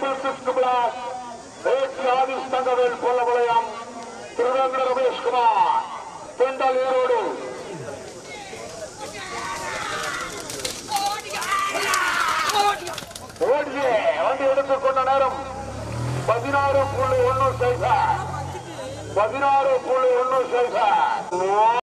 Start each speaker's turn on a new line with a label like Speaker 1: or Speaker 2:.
Speaker 1: தங்கவேல் பொல்லபாளையம் திருவேங்கட ரமேஷ்குமார் பெண்டால் ஈரோடு ஓடிய வண்டி எடுத்துக்கொண்ட நேரம் 16.1 16.1